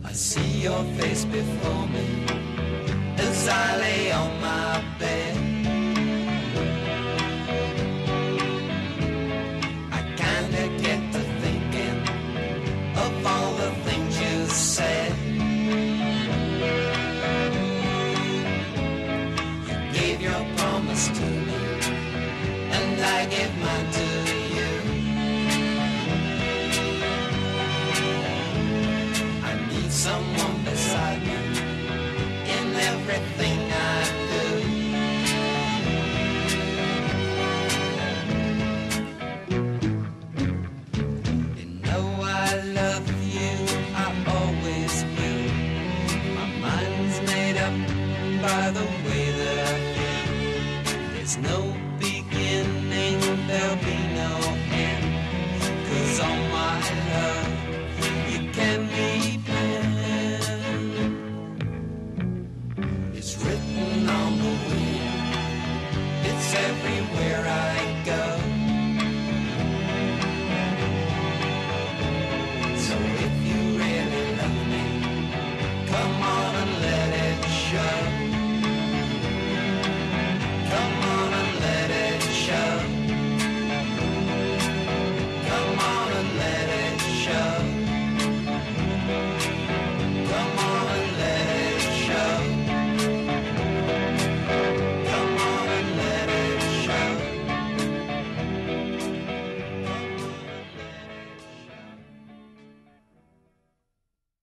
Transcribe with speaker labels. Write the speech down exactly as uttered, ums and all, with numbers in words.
Speaker 1: I see your face before me as I lay on my bed. I kinda get to thinking of all the things you said. You gave your promise to me, and I gave mine to you. I need someone beside me in everything I do. You know I love you, I always will. My mind's made up by the